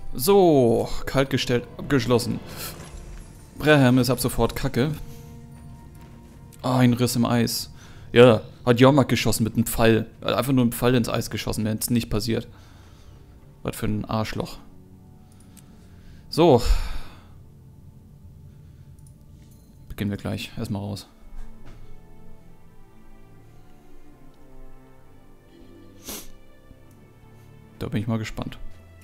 So, kalt gestellt, abgeschlossen. Braham ist ab sofort Kacke. Ah, ein Riss im Eis. Ja, hat Jormak geschossen mit einem Pfeil. Hat einfach nur einen Pfeil ins Eis geschossen, wenn es nicht passiert. Was für ein Arschloch. So. Beginnen wir gleich. Erstmal raus. Da bin ich mal gespannt.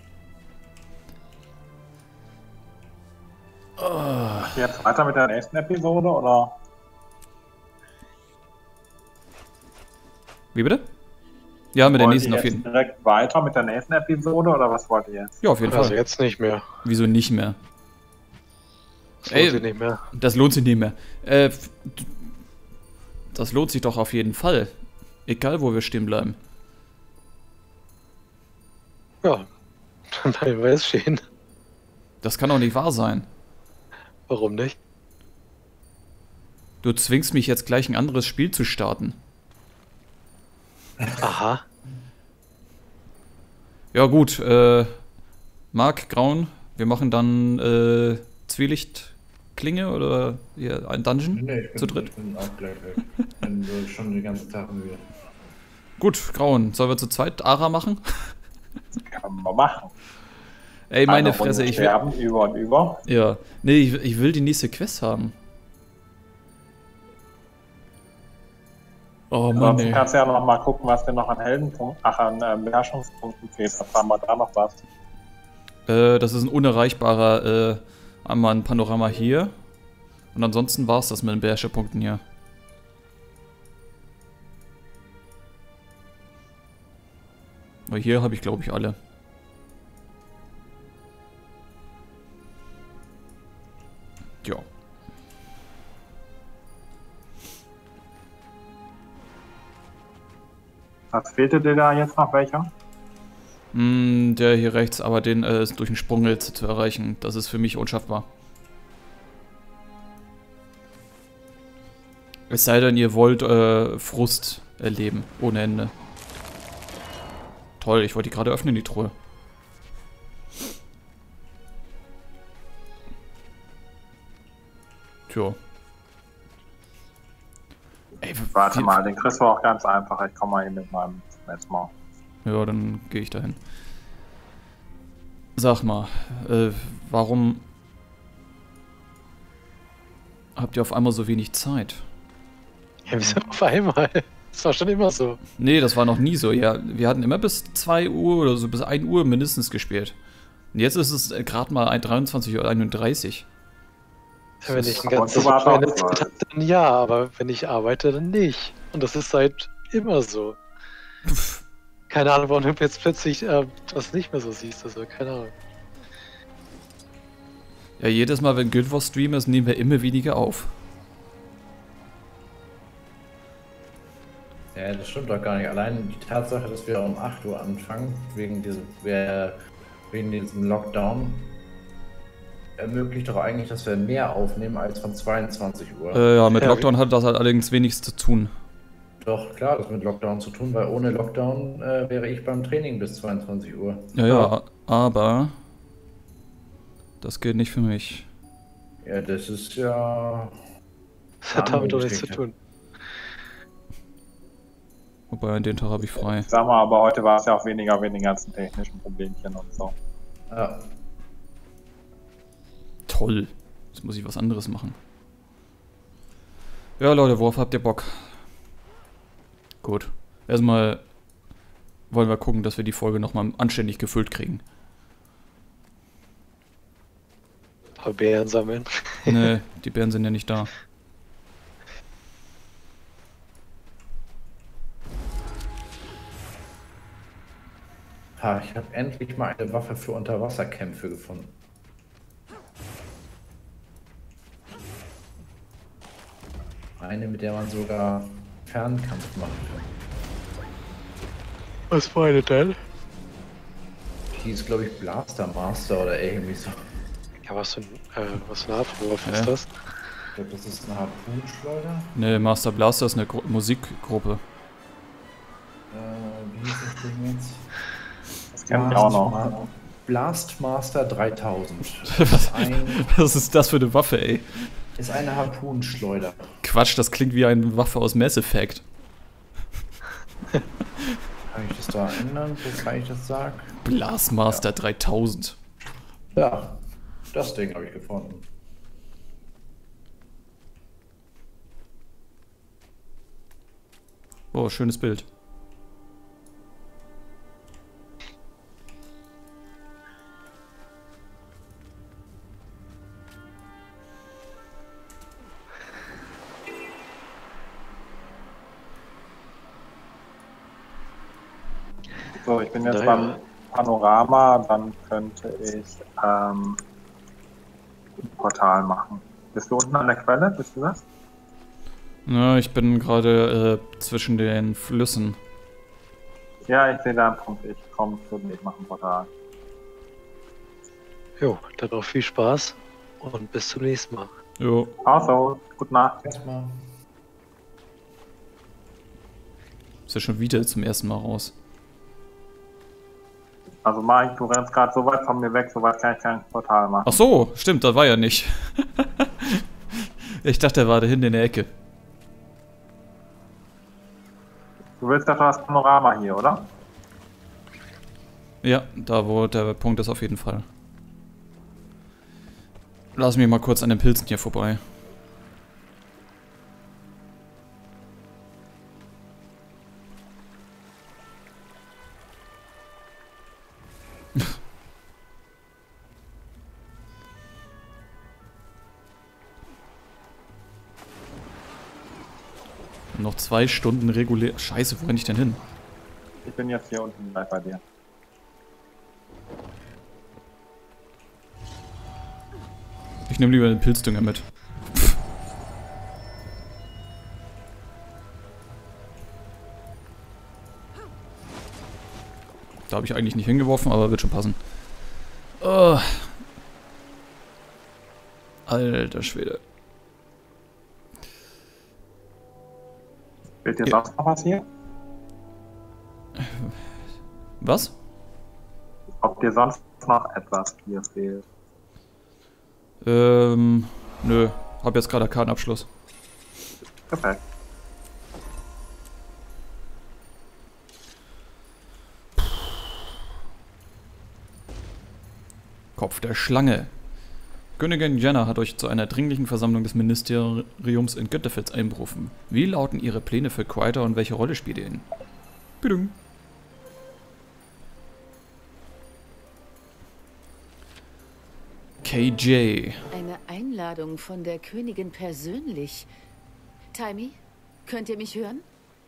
Jetzt weiter mit der nächsten Episode, oder? Wie bitte? Ja, mit der Wollt nächsten ihr auf jeden jetzt Fall. direkt weiter mit der nächsten Episode, oder was wollt ihr jetzt? Ja, auf jeden Also Fall. jetzt nicht mehr. Wieso nicht mehr? Das Ey, lohnt sich nicht mehr. Das lohnt sich nicht mehr. Das lohnt sich doch auf jeden Fall. Egal, wo wir stehen bleiben. Ja, dann bleiben wir jetzt stehen. Das kann doch nicht wahr sein. Warum nicht? Du zwingst mich jetzt gleich ein anderes Spiel zu starten. Aha. Ja gut, Mark, Grauen, wir machen dann Zwielichtklinge oder hier ein Dungeon Nee, zu dritt. Ich bin auch gleich weg. Ich bin so schon den ganzen Tag müde. Gut, Grauen, sollen wir zu zweit Ara machen? Kann man machen. Ey, meine Eine Runde Fresse, ich will... sterben, über und über. Ja, nee, ich will die nächste Quest haben. Oh Mann, Ansonsten ey. kannst du ja noch mal gucken, was du noch an Heldenpunkten, an Beherrschungspunkten kriegst. Was haben wir da noch was? Das ist ein unerreichbarer, einmal ein Panorama hier. Und ansonsten war es das mit den Beherrscherpunkten hier. Weil hier habe ich, glaube ich, alle. Ja. Was fehlte dir da jetzt noch welcher? Der hier rechts, aber den ist durch einen Sprung jetzt zu erreichen. Das ist für mich unschaffbar. Es sei denn, ihr wollt Frust erleben, ohne Ende. Toll, ich wollte die gerade öffnen, die Truhe. Tja. Ey, Warte mal, den kriegst du auch ganz einfach. Ich komme mal hin mit meinem Mesmer. Ja, dann gehe ich dahin. Sag mal, warum habt ihr auf einmal so wenig Zeit? Ja, wieso auf einmal? Das war schon immer so. Nee, das war noch nie so. Ja, wir hatten immer bis 2 Uhr oder so, bis 1 Uhr mindestens gespielt. Und jetzt ist es gerade mal 23:31 Uhr. Ja, wenn ich ein Aber ganzes du warst Wochenende auch so. Zeit habe, dann ja, aber wenn ich arbeite, dann nicht. Und das ist seit immer so. Keine Ahnung, warum du jetzt plötzlich das nicht mehr so siehst. Also, keine Ahnung. Ja, jedes Mal, wenn Guild Wars Stream ist, nehmen wir immer weniger auf. Ja, das stimmt doch gar nicht. Allein die Tatsache, dass wir um 8 Uhr anfangen, wegen diesem Lockdown, ermöglicht doch eigentlich, dass wir mehr aufnehmen als von 22 Uhr. Ja, mit Ja, Lockdown hat das halt allerdings wenig zu tun. Doch, klar, das hat mit Lockdown zu tun, weil ohne Lockdown wäre ich beim Training bis 22 Uhr. Ja, aber das gilt nicht für mich. Ja, das ist ja... Das hat damit doch nichts zu Geschichte. tun. Wobei, an den Tag habe ich frei. Ich sag mal, aber heute war es ja auch weniger wegen den ganzen technischen Problemchen und so. Ja. Toll. Jetzt muss ich was anderes machen. Ja, Leute, worauf habt ihr Bock? Gut. Erstmal wollen wir gucken, dass wir die Folge nochmal anständig gefüllt kriegen. Ein paar Beeren sammeln. Ne, die Bären sind ja nicht da. Ha, ich habe endlich mal eine Waffe für Unterwasserkämpfe gefunden. Eine, mit der man sogar Fernkampf machen kann. Was war eine denn? Die ist, glaube ich, Blaster Master oder irgendwie so. Ja, was für eine Art von Waffe Ja. ist das? Ich glaube, das ist eine Harpunenschleuder. Ne, Master Blaster ist eine Musikgruppe. Wie hieß das Ding jetzt? Das kenn ich auch noch. Blastmaster 3000. Was ist das für eine Waffe, ey? Ist eine Harpunenschleuder. Quatsch, das klingt wie eine Waffe aus Mass Effect. Kann ich das da ändern, bevor ich das sage? Blastmaster 3000. Ja, das Ding habe ich gefunden. Oh, schönes Bild. So, ich bin jetzt Naja. beim Panorama, dann könnte ich ein Portal machen. Bist du unten an der Quelle? Bist du das? Ja, ich bin gerade zwischen den Flüssen. Ja, ich sehe da einen Punkt. Ich komme zu dir, ich mache ein Portal. Jo, dann noch viel Spaß und bis zum nächsten Mal. Jo. Also, gute Nacht. Erstmal. Ist ja schon wieder zum ersten Mal raus. Also Mike, du rennst gerade so weit von mir weg, so weit kann ich kein Portal machen. Ach so, stimmt, das war ja nicht. Ich dachte, er war da hinten in der Ecke. Du willst doch das Panorama hier, oder? Ja, da wo der Punkt ist auf jeden Fall. Lass mich mal kurz an den Pilzen hier vorbei. Noch 2 Stunden regulär. Scheiße, wo renn ich denn hin? Ich bin jetzt hier unten gleich bei dir. Ich nehme lieber den Pilzdünger mit. Da habe ich eigentlich nicht hingeworfen, aber wird schon passen. Oh. Alter Schwede. Fehlt dir Ja. sonst noch was hier? Was? Ob dir sonst noch etwas hier fehlt? Nö. Hab jetzt gerade Kartenabschluss. Perfekt. Kopf der Schlange. Königin Jenna hat euch zu einer dringlichen Versammlung des Ministeriums in Götterfels einberufen. Wie lauten Ihre Pläne für Quieter und welche Rolle spielt ihr ihnen? Bidung. KJ. Eine Einladung von der Königin persönlich. Timey, könnt ihr mich hören?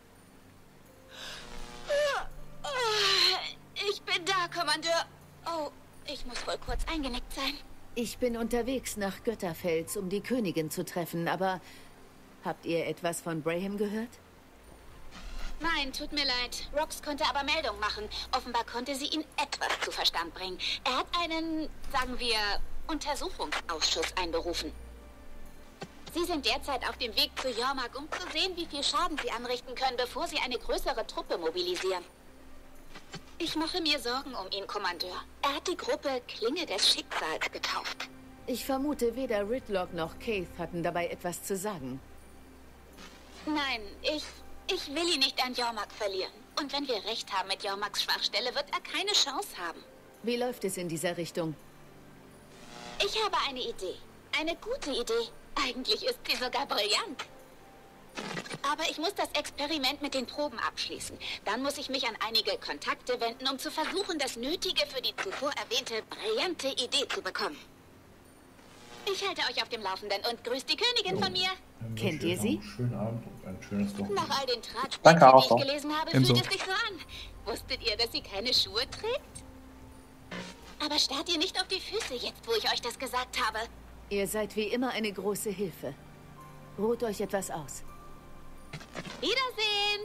Ich bin da, Kommandeur. Oh, ich muss wohl kurz eingenickt sein. Ich bin unterwegs nach Götterfels, um die Königin zu treffen, aber habt ihr etwas von Braham gehört? Nein, tut mir leid. Rox konnte aber Meldung machen. Offenbar konnte sie ihn etwas zu Verstand bringen. Er hat einen, sagen wir, Untersuchungsausschuss einberufen. Sie sind derzeit auf dem Weg zu Jormak, um zu sehen, wie viel Schaden sie anrichten können, bevor sie eine größere Truppe mobilisieren. Ich mache mir Sorgen um ihn, Kommandeur. Er hat die Gruppe Klinge des Schicksals getauft. Ich vermute, weder Ridlock noch Keith hatten dabei etwas zu sagen. Nein, ich will ihn nicht an Jormak verlieren. Und wenn wir recht haben mit Jormaks Schwachstelle, wird er keine Chance haben. Wie läuft es in dieser Richtung? Ich habe eine Idee. Eine gute Idee. Eigentlich ist sie sogar brillant. Aber ich muss das Experiment mit den Proben abschließen. Dann muss ich mich an einige Kontakte wenden, um zu versuchen, das Nötige für die zuvor erwähnte brillante Idee zu bekommen. Ich halte euch auf dem Laufenden und grüßt die Königin von mir. Kennt ihr sie? Schönen Abend und ein schönes Wochenende. Nach all den Tratschbüchern, Danke auch die so. ich gelesen habe, Ebenso. fühlt es sich so an. Wusstet ihr, dass sie keine Schuhe trägt? Aber starrt ihr nicht auf die Füße jetzt, wo ich euch das gesagt habe. Ihr seid wie immer eine große Hilfe. Ruht euch etwas aus. Wiedersehen!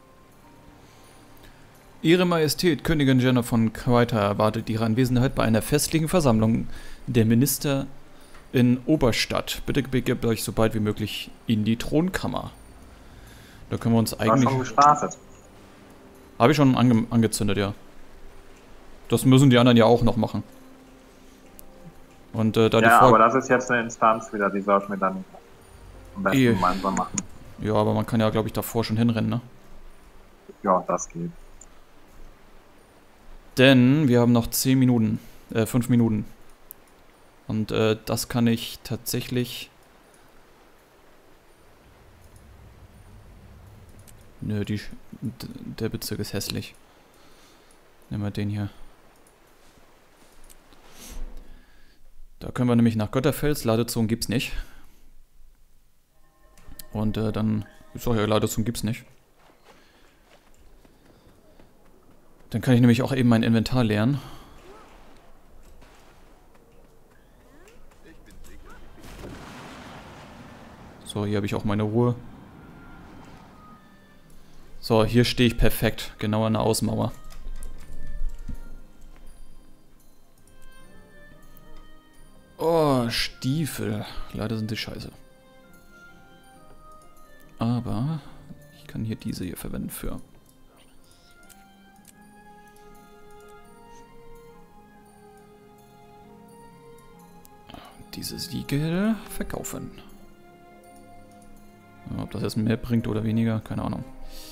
Ihre Majestät, Königin Jenna von Quieter, erwartet Ihre Anwesenheit bei einer festlichen Versammlung der Minister in Oberstadt. Bitte begebt euch so bald wie möglich in die Thronkammer. Da können wir uns Du hast eigentlich... schon gestartet. Habe ich schon angezündet, ja. Das müssen die anderen ja auch noch machen. Und da die Ja, Folge. aber das ist jetzt eine Instanz wieder, die sollten wir dann am besten gemeinsam machen. Ja, aber man kann ja, glaube ich, davor schon hinrennen, ne? Ja, das geht. Denn wir haben noch 10 Minuten, 5 Minuten. Und das kann ich tatsächlich... Nö, der Bezirk ist hässlich. Nehmen wir den hier. Da können wir nämlich nach Götterfels. Ladezonen gibt's nicht. Und dann... Ich sag ja, Ladezonen gibt's nicht. Dann kann ich nämlich auch eben mein Inventar leeren. So, hier habe ich auch meine Ruhe. So, hier stehe ich perfekt. Genau an der Außenmauer. Oh, Stiefel. Leider sind die scheiße. Aber ich kann hier diese hier verwenden für... Diese Siegel verkaufen. Ob das jetzt mehr bringt oder weniger, keine Ahnung.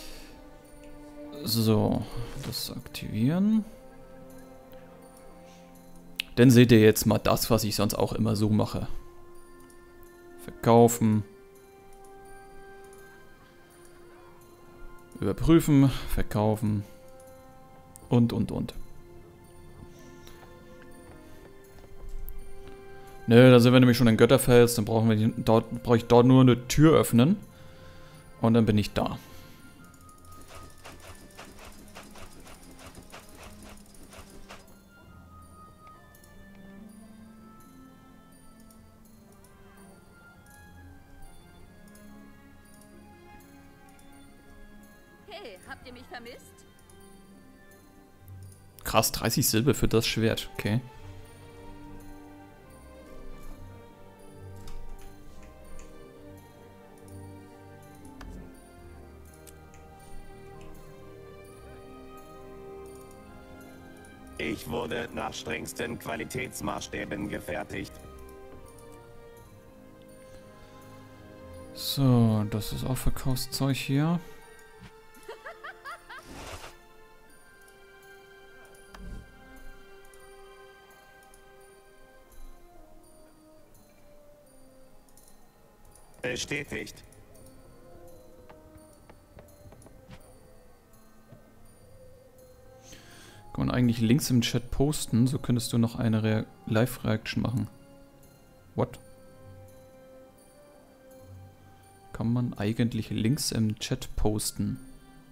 So, das aktivieren. Dann seht ihr jetzt mal das, was ich sonst auch immer so mache. Verkaufen. Überprüfen, verkaufen. Und. Nö, da sind wir nämlich schon in Götterfels, dann brauche ich dort nur eine Tür öffnen. Und dann bin ich da. Hey, habt ihr mich vermisst? Krass, 30 Silber für das Schwert, okay. Ich wurde nach strengsten Qualitätsmaßstäben gefertigt. So, das ist auch Verkaufszeug hier. Bestätigt. Kann man eigentlich links im Chat posten, so könntest du noch eine Live-Reaction machen. What? Kann man eigentlich links im Chat posten?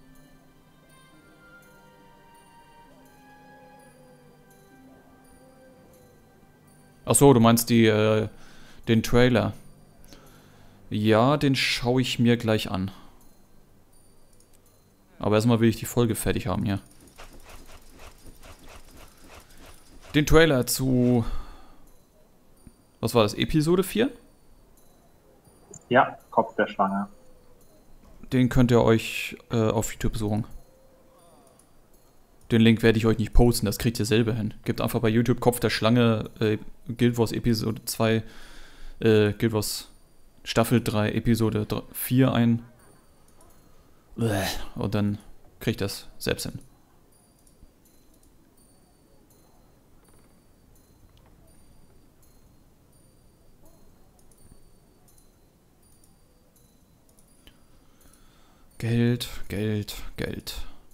Achso, du meinst den Trailer. Ja, den schaue ich mir gleich an. Aber erstmal will ich die Folge fertig haben hier. Den Trailer zu... Was war das? Episode 4? Ja, Kopf der Schlange. Den könnt ihr euch auf YouTube suchen. Den Link werde ich euch nicht posten, das kriegt ihr selber hin. Gebt einfach bei YouTube Kopf der Schlange Guild Wars Episode 2 Guild Wars Staffel 3 Episode 4 ein. Und dann kriegt ihr das selbst hin. Geld, Geld, Geld.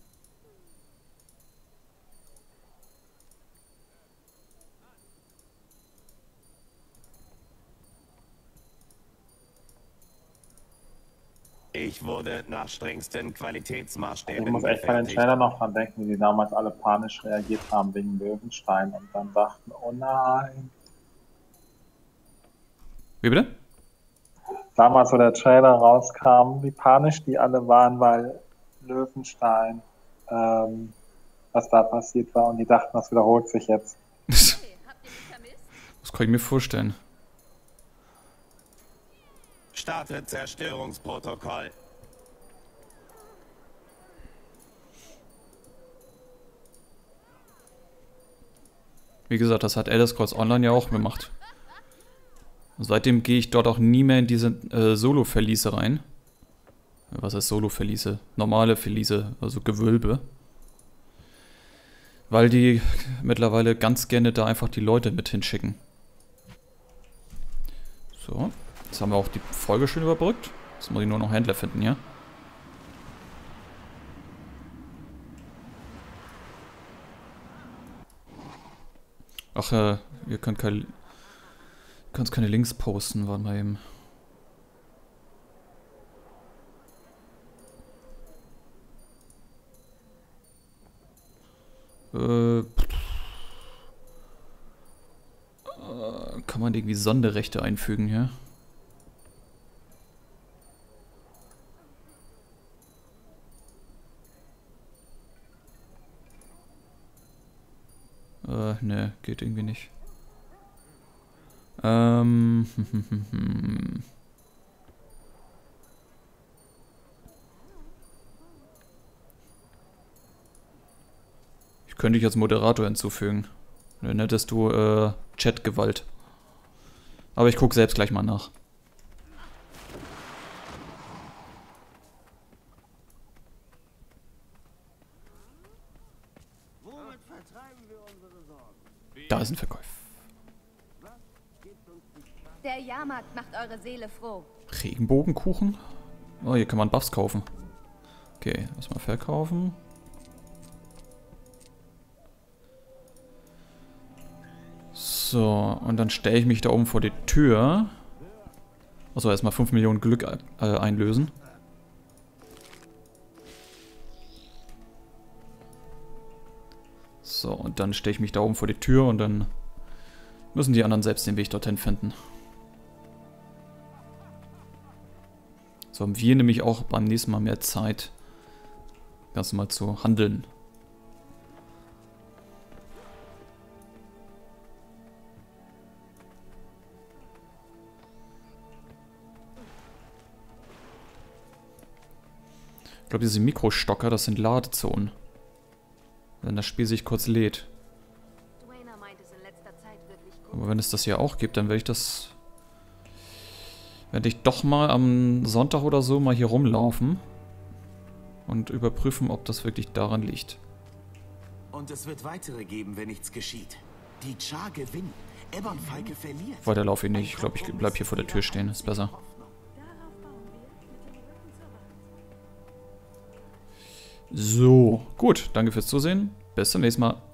Ich wurde nach strengsten Qualitätsmaßstäben Ich muss echt bei den Trailern noch dran denken, wie die damals alle panisch reagiert haben wegen Löwenstein und dann dachten, oh nein. Wie bitte? Damals, wo der Trailer rauskam, wie panisch die alle waren, weil Löwenstein, was da passiert war und die dachten, das wiederholt sich jetzt. Hey, habt ihr mich vermisst? Das kann ich mir vorstellen. Starte Zerstörungsprotokoll. Wie gesagt, das hat Elder Scrolls Online ja auch gemacht. Und seitdem gehe ich dort auch nie mehr in diese Solo-Verliese rein. Was heißt Solo-Verliese? Normale Verliese, also Gewölbe. Weil die mittlerweile ganz gerne da einfach die Leute mit hinschicken. So, jetzt haben wir auch die Folge schön überbrückt. Jetzt muss ich nur noch Händler finden, ja? Ach, wir können keine Links posten, warte mal eben. Kann man irgendwie Sonderrechte einfügen, ja? Ne, geht irgendwie nicht. Ich könnte dich als Moderator hinzufügen. Dann hättest du Chatgewalt. Aber ich gucke selbst gleich mal nach. Da ist ein Verkäufer. Der Jahrmarkt macht eure Seele froh. Regenbogenkuchen? Oh, hier kann man Buffs kaufen. Okay, erstmal verkaufen. So, und dann stelle ich mich da oben vor die Tür. Achso, erstmal 5 Millionen Glück einlösen. So, und dann stelle ich mich da oben vor die Tür und dann müssen die anderen selbst den Weg dorthin finden. So haben wir nämlich auch beim nächsten Mal mehr Zeit, ganz normal zu handeln. Ich glaube, diese Mikrostocker, das sind Ladezonen. Wenn das Spiel sich kurz lädt. Aber wenn es das hier auch gibt, dann werde ich doch mal am Sonntag oder so mal hier rumlaufen und überprüfen, ob das wirklich daran liegt. Und es wird weitere geben, wenn nichts geschieht. Die Char gewinnen. Ebonfalke verliert. Weiter laufe ich nicht. Ich glaube, ich bleibe hier vor der Tür stehen. Ist besser. So, gut. Danke fürs Zusehen. Bis zum nächsten Mal.